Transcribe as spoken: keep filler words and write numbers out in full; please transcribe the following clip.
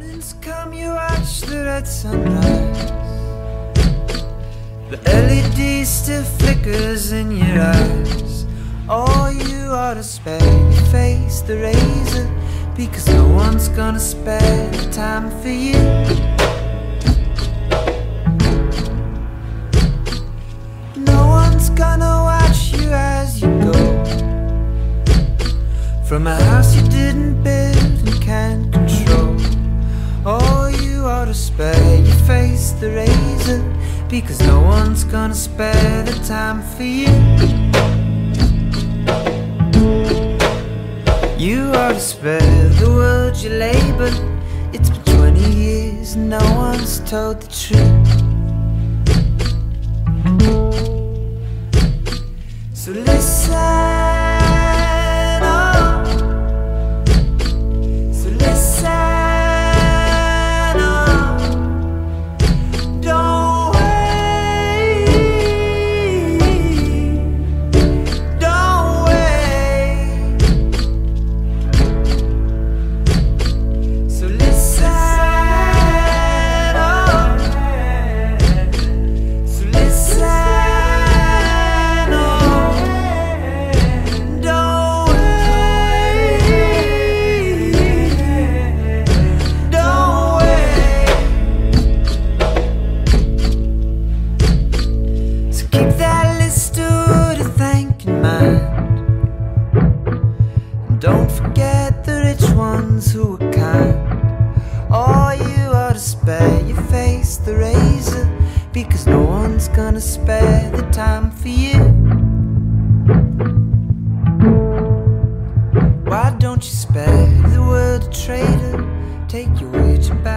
Mornings come, you watch the red sunrise. The L E D still flickers in your eyes. Oh, you ought to spare your face the razor, because no one's gonna spare the time for you. No one's gonna watch you as you go from a house you didn't build and can't control. Oh, you ought to spare your face the razor, because no one's gonna spare the time for you. You ought to spare the world your labor. It's been twenty years and no one's told the truth. So listen. Don't forget the rich ones who are kind. Oh, you ought to spare your face the razor, because no one's gonna spare the time for you. Why don't you spare the world a traitor? Take your wager back.